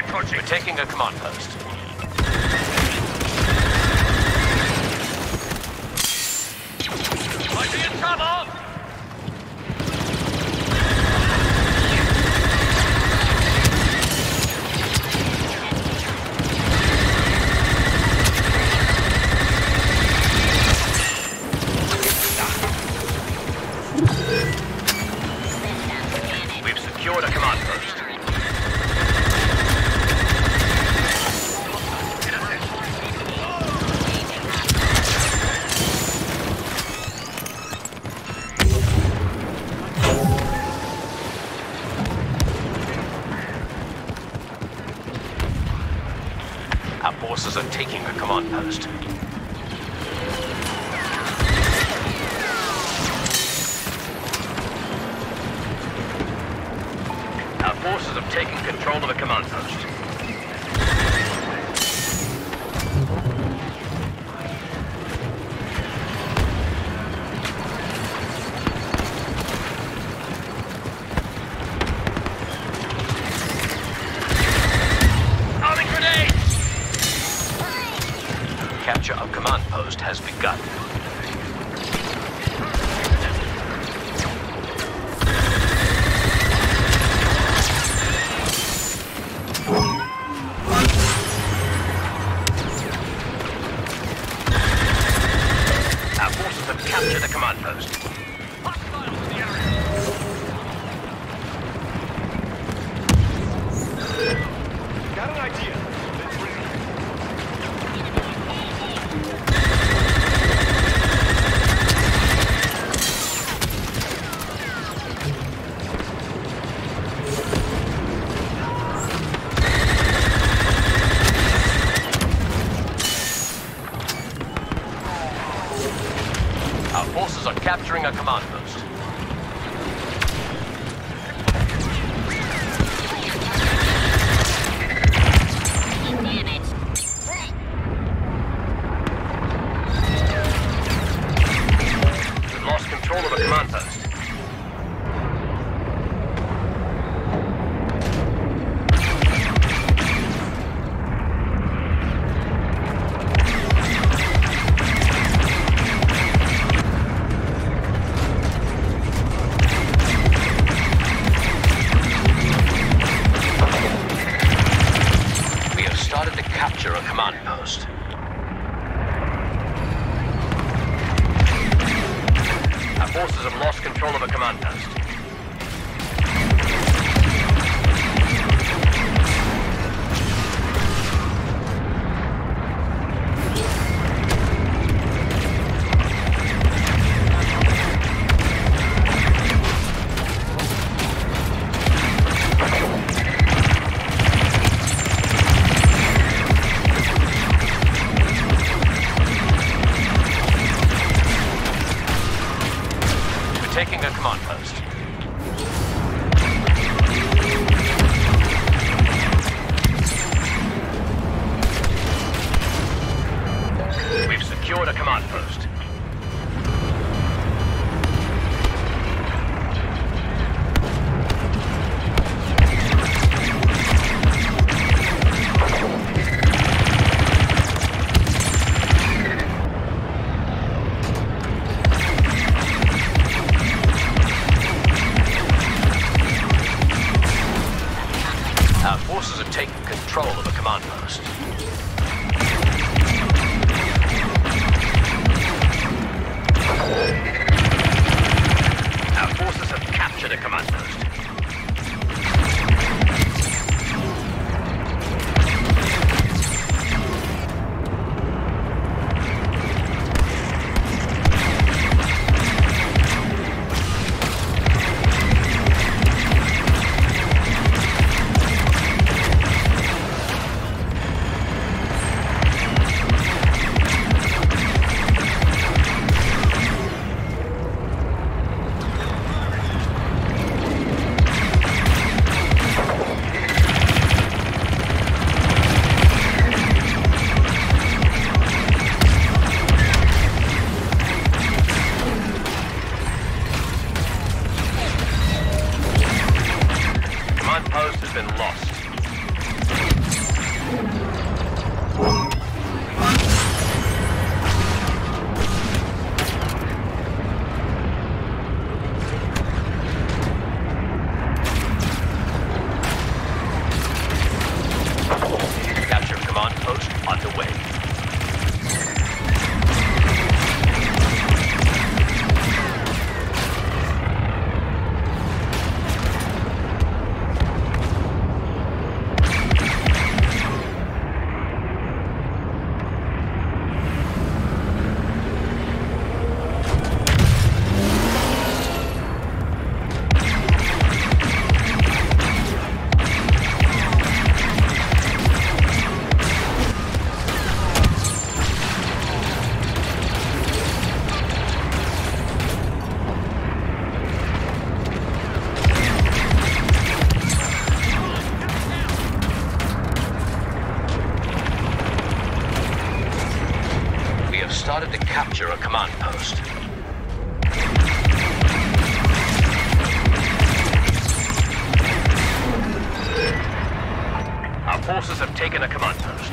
We're taking a command post. Might be in trouble! We've secured a command post. Our forces are taking a command post. Our forces have taken control of a command post. Arming grenade! Capture of command post has begun. Our forces have captured the command post. Hostiles in the area. Got an idea. Let's bring it. Our forces are capturing a command post. We've lost control of a command post. Started to capture a command post. Our forces have lost control of a command post. Taking a command post. We've secured a command post. Our forces have taken control of a command post. Our forces have captured a command post. Command post has been lost. Capture command post underway. Started to capture a command post. Our forces have taken a command post.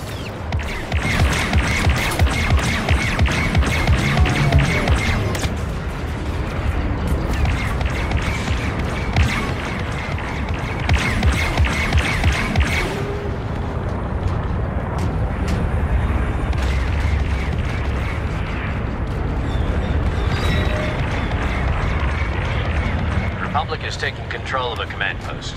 Republic is taking control of a command post.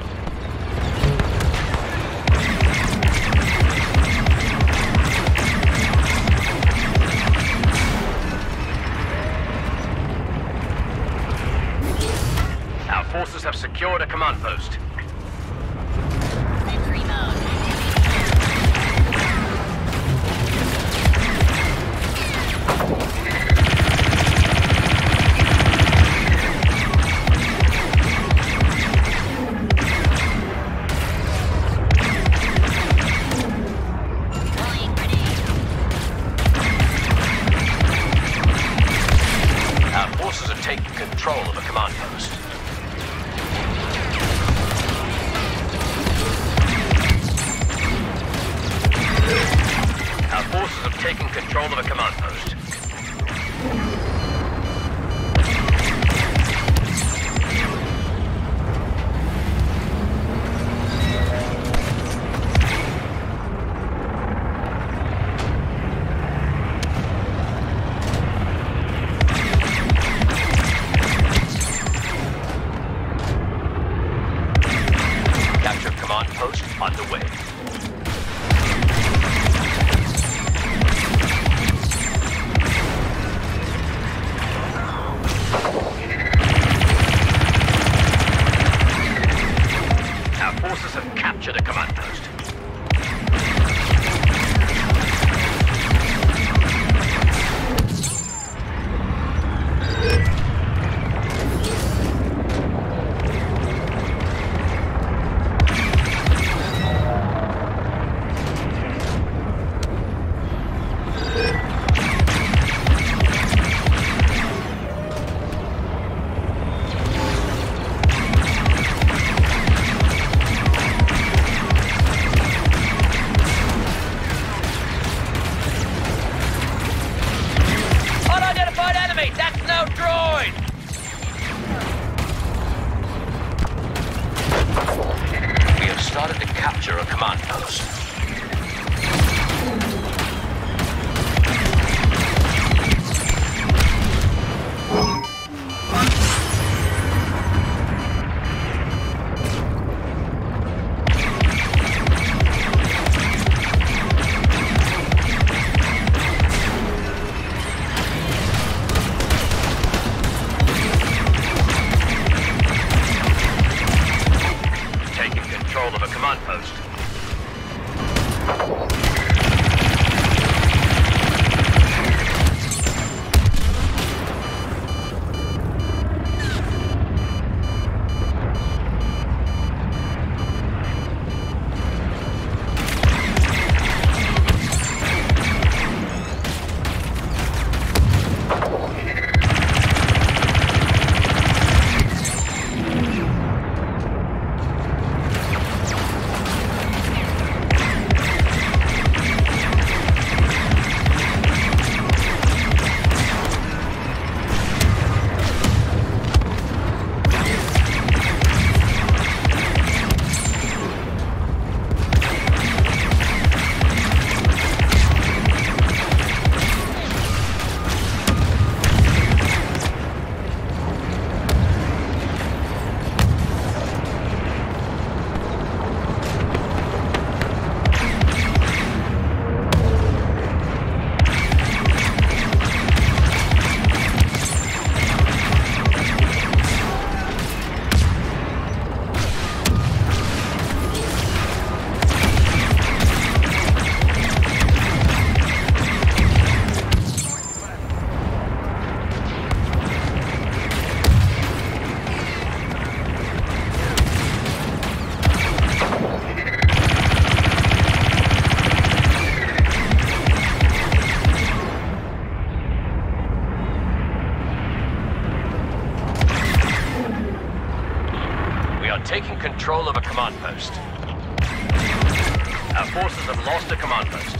Our forces have secured a command post. Sentry mode. Taking control of a command post. Our forces have taken control of a command post. Command post underway. Our forces have captured a command post. That's no droid! We have started to capture a command post. Control of a command post. control of a command post. Our forces have lost a command post.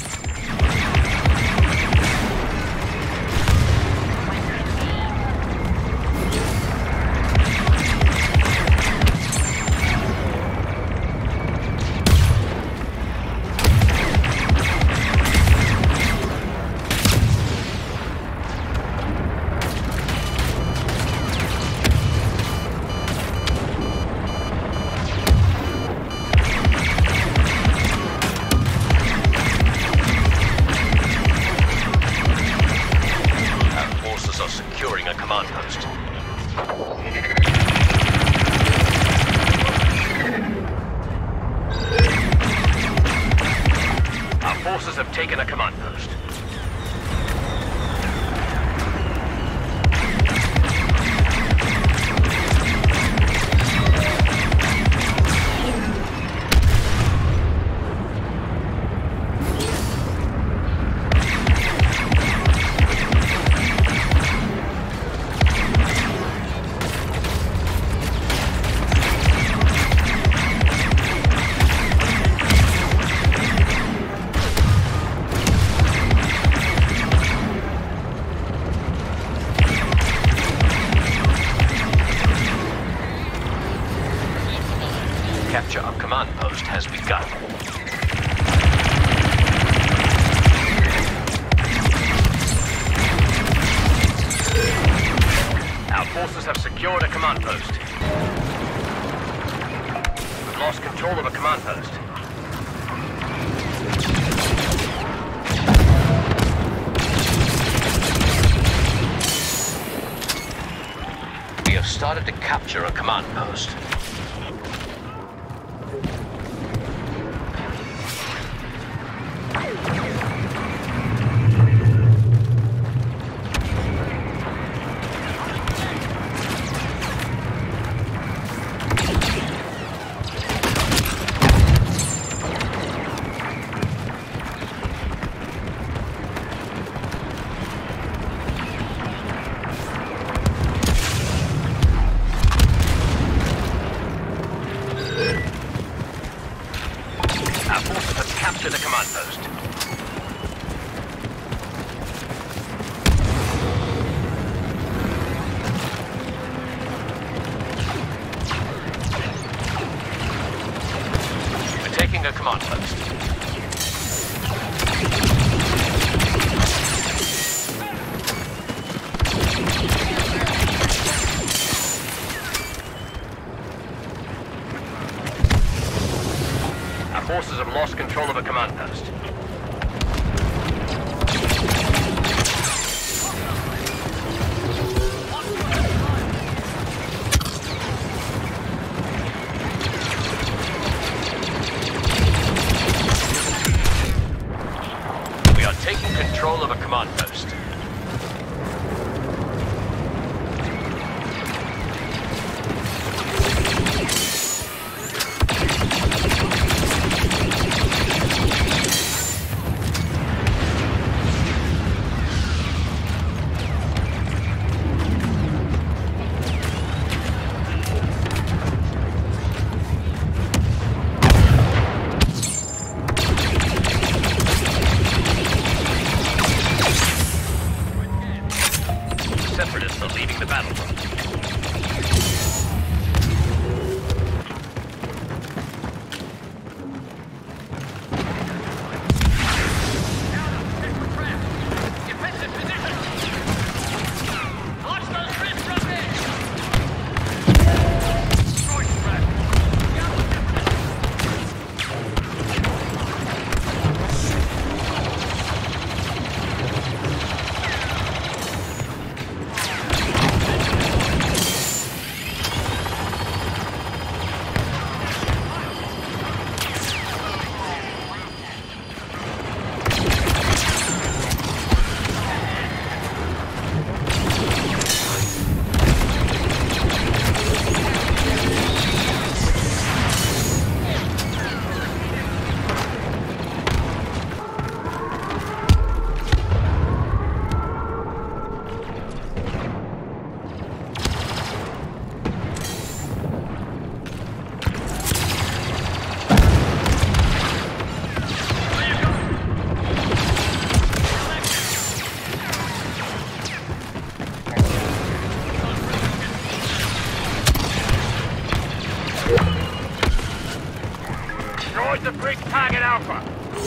Securing a command post. Our forces have taken a command post. Capture of command post has begun. Our forces have secured a command post. We've lost control of a command post. We have started to capture a command post. Our forces have captured a command post. We're taking a command post. Our forces have lost control of a command post. We are taking control of a command post. Destroyed the brig target Alpha.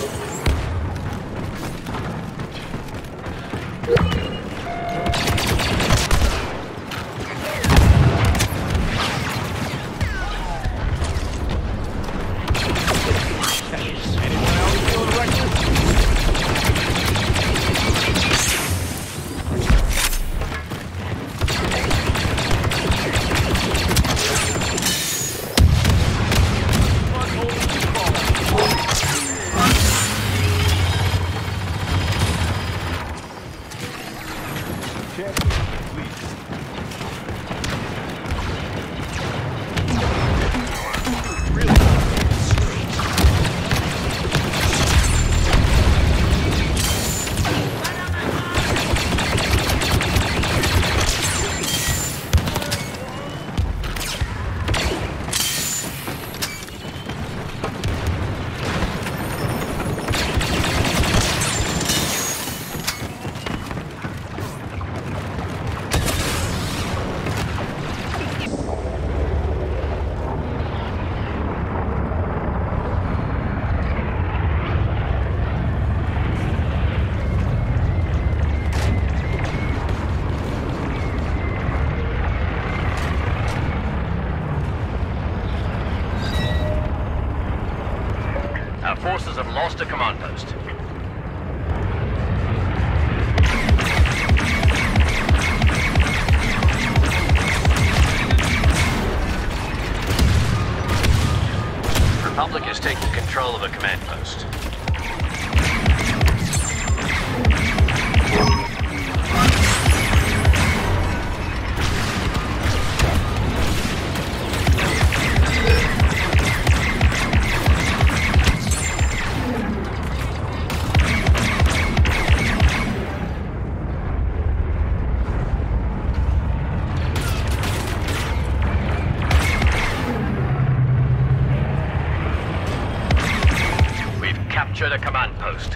Our forces have lost a command post. Republic is taking control of a command post. Capture the command post.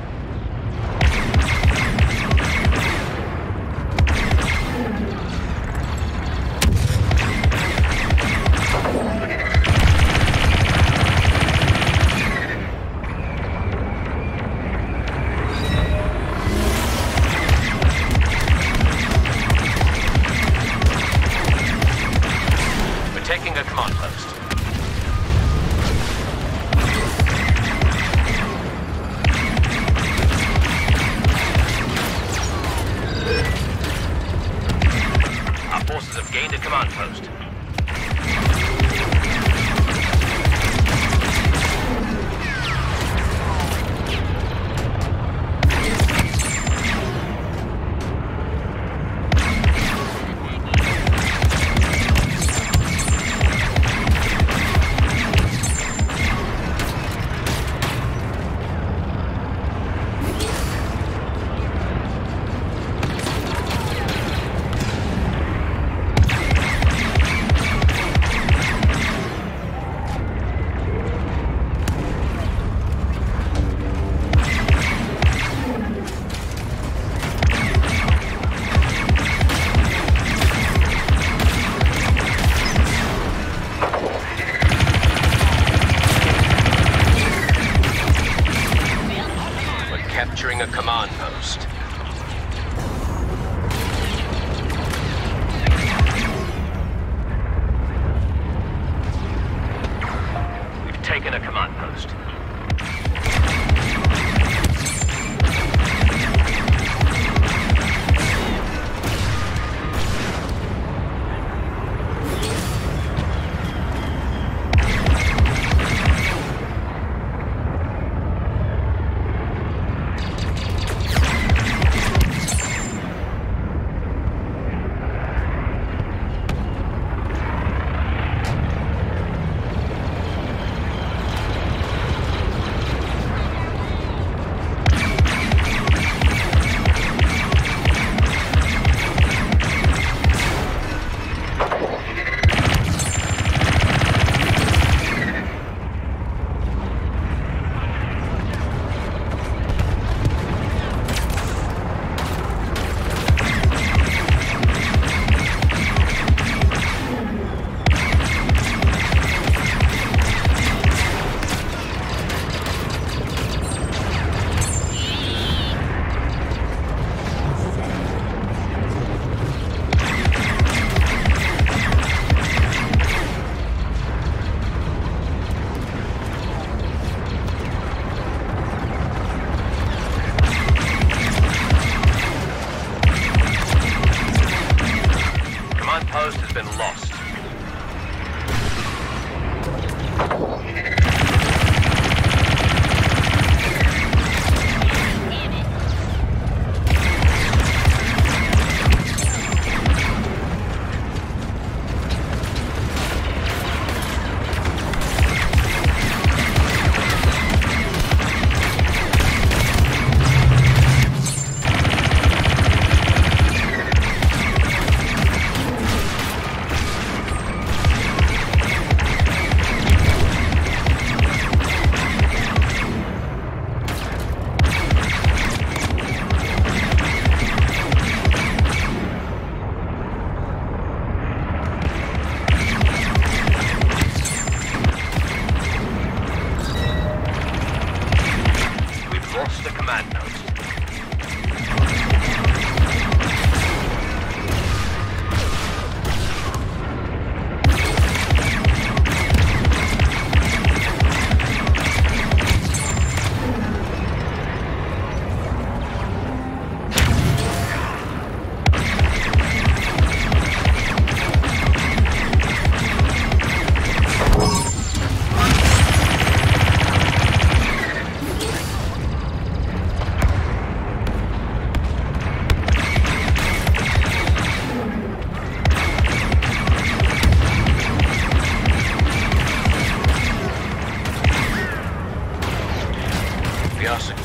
We're taking a command post. Forces have gained a command post. Capturing a command post. We've taken a command post.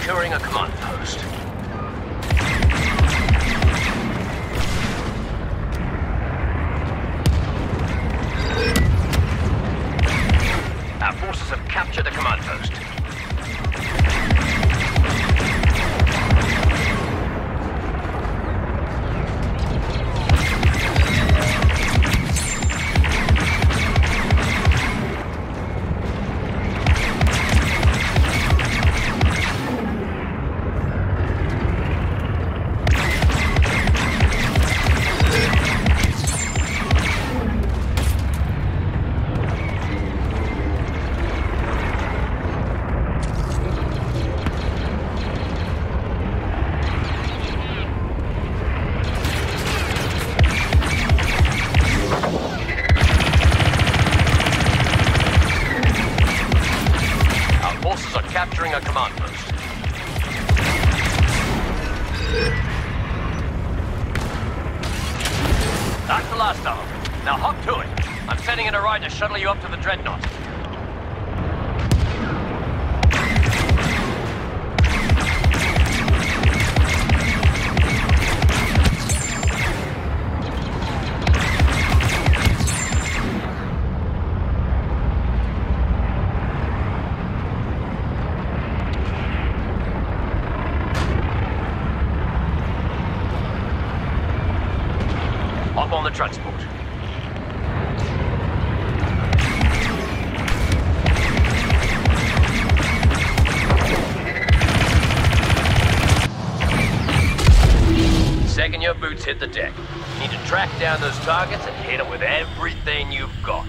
securing a command post. Our forces have captured the command post. Capturing a command post. That's the last of them. Now hop to it. I'm sending in a ride to shuttle you up to the Dreadnought. Hop on the transport. Second your boots hit the deck, you need to track down those targets and hit them with everything you've got.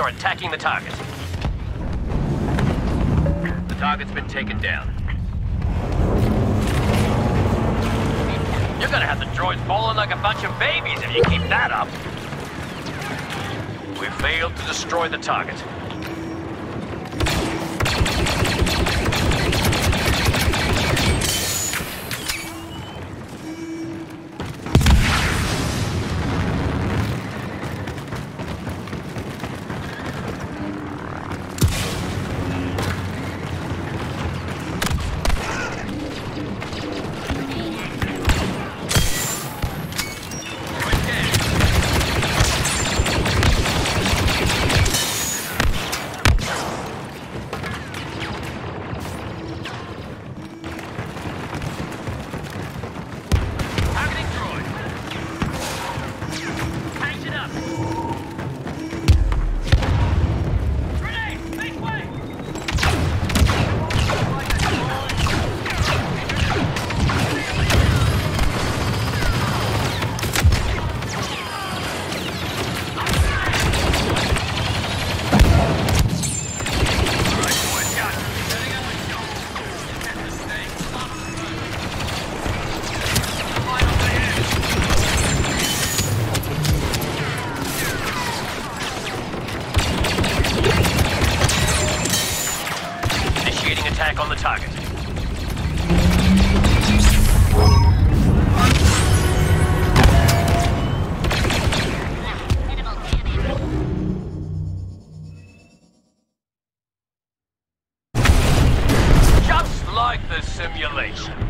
are attacking the target. The target's been taken down. You're gonna have the droids bawling like a bunch of babies if you keep that up. We failed to destroy the target. Attack on the target. Just like the simulation.